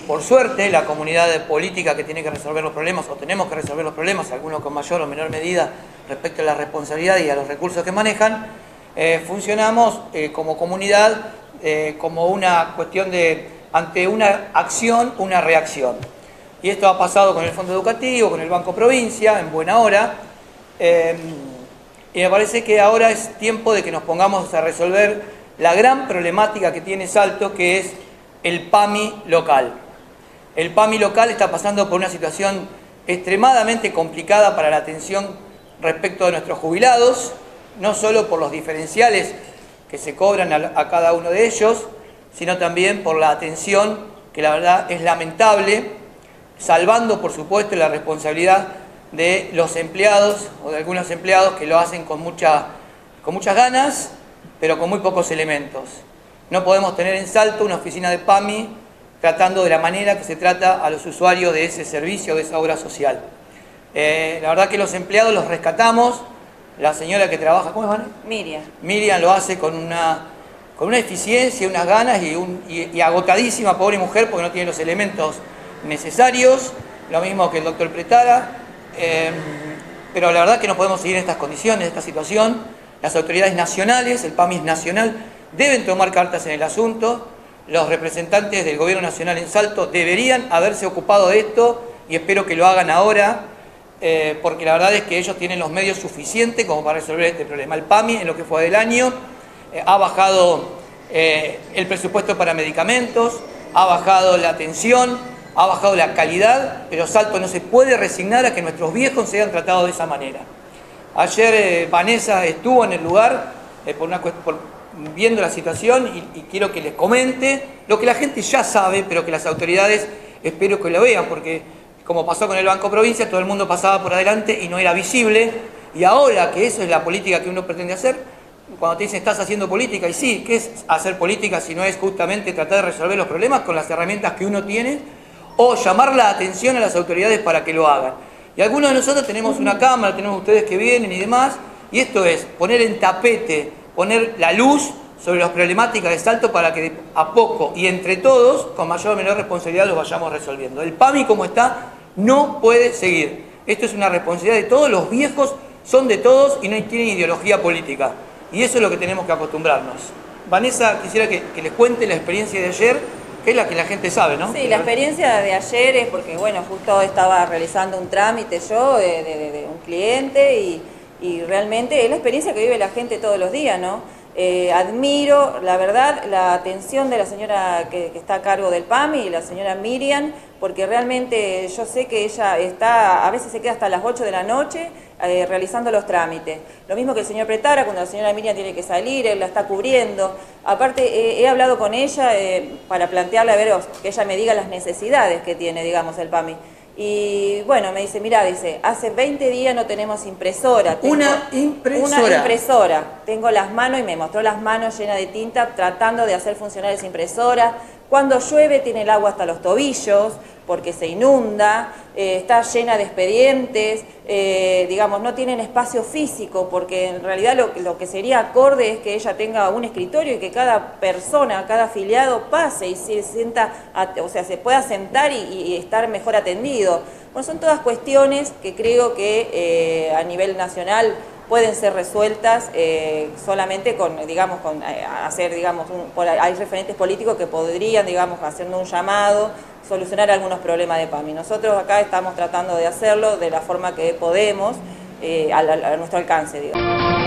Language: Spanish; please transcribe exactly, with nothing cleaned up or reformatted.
por suerte, la comunidad política que tiene que resolver los problemas, o tenemos que resolver los problemas, algunos con mayor o menor medida respecto a la responsabilidad y a los recursos que manejan, eh, funcionamos eh, como comunidad eh, como una cuestión de, ante una acción, una reacción. Y esto ha pasado con el Fondo Educativo, con el Banco Provincia, en buena hora, eh, y me parece que ahora es tiempo de que nos pongamos a resolver la gran problemática que tiene Salto, que es el PAMI local. El PAMI local está pasando por una situación extremadamente complicada para la atención respecto de nuestros jubilados, no solo por los diferenciales que se cobran a, a cada uno de ellos, sino también por la atención que la verdad es lamentable, salvando por supuesto la responsabilidad de los empleados o de algunos empleados que lo hacen con, mucha, con muchas ganas, pero con muy pocos elementos. No podemos tener en Salto una oficina de PAMI tratando de la manera que se trata a los usuarios de ese servicio, de esa obra social. Eh, la verdad que los empleados los rescatamos, la señora que trabaja, ¿cómo es, Vane? Miriam. Miriam lo hace con una, con una eficiencia, unas ganas y, un, y, y agotadísima, pobre mujer, porque no tiene los elementos necesarios, lo mismo que el doctor Pretara, eh, pero la verdad que no podemos seguir en estas condiciones, en esta situación. Las autoridades nacionales, el PAMI es nacional, deben tomar cartas en el asunto. Los representantes del gobierno nacional en Salto deberían haberse ocupado de esto y espero que lo hagan ahora, eh, porque la verdad es que ellos tienen los medios suficientes como para resolver este problema. El PAMI, en lo que fue del año, eh, ha bajado eh, el presupuesto para medicamentos, ha bajado la atención, ha bajado la calidad, pero Salto no se puede resignar a que nuestros viejos sean tratados de esa manera. Ayer eh, Vanessa estuvo en el lugar eh, por una, por, viendo la situación y, y quiero que les comente lo que la gente ya sabe, pero que las autoridades espero que lo vean, porque como pasó con el Banco Provincia, todo el mundo pasaba por adelante y no era visible, y ahora que eso es la política que uno pretende hacer, cuando te dicen estás haciendo política, y sí, ¿qué es hacer política si no es justamente tratar de resolver los problemas con las herramientas que uno tiene, o llamar la atención a las autoridades para que lo hagan? Y algunos de nosotros tenemos una cámara, tenemos ustedes que vienen y demás, y esto es poner en tapete, poner la luz sobre las problemáticas de Salto para que a poco y entre todos, con mayor o menor responsabilidad, los vayamos resolviendo. El PAMI como está no puede seguir. Esto es una responsabilidad de todos, los viejos son de todos y no tienen ideología política. Y eso es lo que tenemos que acostumbrarnos. Vanessa, quisiera que, que les cuente la experiencia de ayer, que es la que la gente sabe, ¿no? Sí, la experiencia de ayer es porque, bueno, justo estaba realizando un trámite yo de, de, de un cliente y, y realmente es la experiencia que vive la gente todos los días, ¿no? Eh, admiro, la verdad, la atención de la señora que, que está a cargo del PAMI y la señora Miriam, porque realmente yo sé que ella está, a veces se queda hasta las ocho de la noche eh, realizando los trámites. Lo mismo que el señor Pretara, cuando la señora Miriam tiene que salir, él la está cubriendo. Aparte, eh, he hablado con ella eh, para plantearle, a ver, que ella me diga las necesidades que tiene, digamos, el PAMI. Y bueno, me dice, mira, dice, hace veinte días no tenemos impresora. Tengo una impresora. Una impresora. Tengo las manos y me mostró las manos llenas de tinta tratando de hacer funcionar esa impresora. Cuando llueve tiene el agua hasta los tobillos porque se inunda, eh, está llena de expedientes, eh, digamos, no tienen espacio físico porque en realidad lo, lo que sería acorde es que ella tenga un escritorio y que cada persona, cada afiliado pase y se sienta, a, o sea, se pueda sentar y, y estar mejor atendido. Bueno, son todas cuestiones que creo que eh, a nivel nacional pueden ser resueltas eh, solamente con, digamos, con eh, hacer, digamos, un, por, hay referentes políticos que podrían, digamos, haciendo un llamado, solucionar algunos problemas de PAMI. Nosotros acá estamos tratando de hacerlo de la forma que podemos, eh, a, a, a nuestro alcance, digamos.